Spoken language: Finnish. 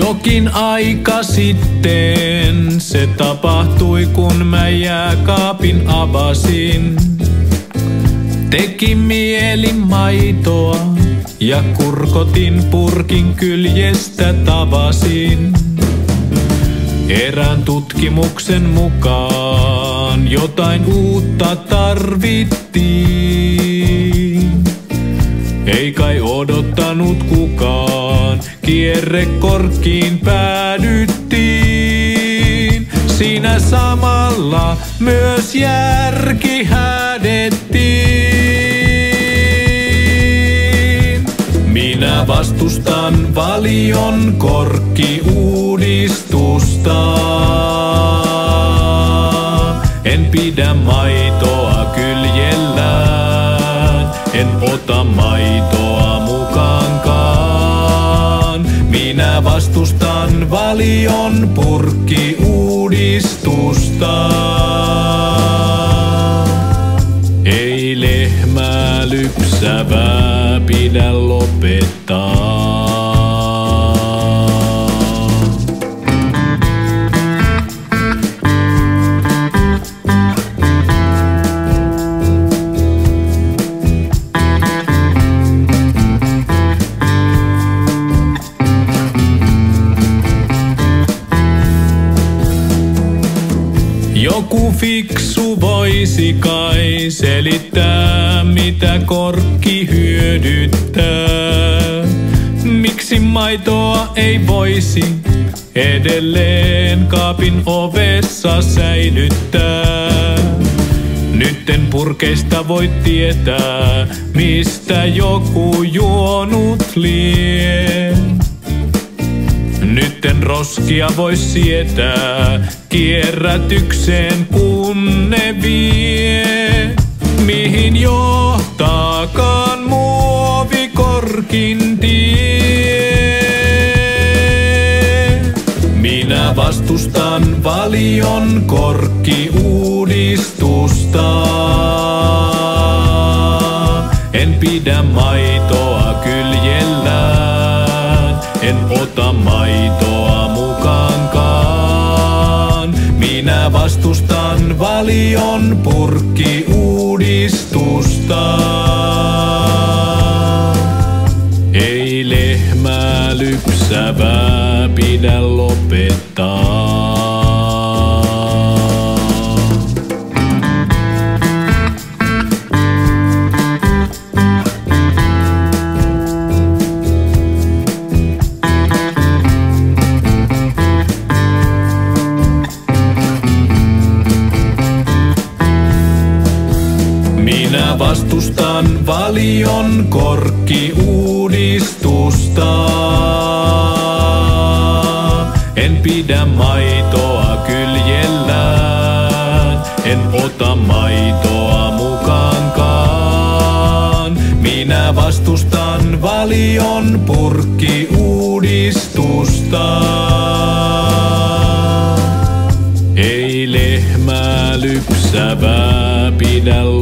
Jokin aika sitten se tapahtui, kun mä jääkaapin avasin. Teki mieli maitoa ja kurkotin purkin kyljestä tavasin. Erään tutkimuksen mukaan jotain uutta tarvittiin. Ei kai odottanut kukaan, kierrekorkkiin päädyttiin. Siinä samalla myös järki häädettiin. Minä vastustan Valion korkkiuudistusta. En pidä maitoa kyljellään, en ota maitoa mukaankaan. Minä vastustan Valion purkkiuudistusta. Ei lehmää lypsävää pidä lopettaa. Joku fiksu voisi kai selittää, mitä korkki hyödyttää. Miksi maitoa ei voisi edelleen kaapin ovessa säilyttää? Nytten purkeista voit tietää, mistä joku juonut lie. Nytten roskia vois sietää kierrätykseen, kun ne vie. Mihin johtaakaan muovikorkin tie? Minä vastustan Valion korkkiuudistusta. En pidä maitoa kyljellään, en ota maitoa mukaankaan. Minä vastustan Valion purkkiuudistusta. Ei lehmää lypsävää pidä lopettaa. Minä vastustan Valion korkkiuudistusta. En pidä maitoa kyljellään, en ota maitoa mukaankaan. Minä vastustan Valion purkkiuudistusta. Ei lehmää lypsävää pidä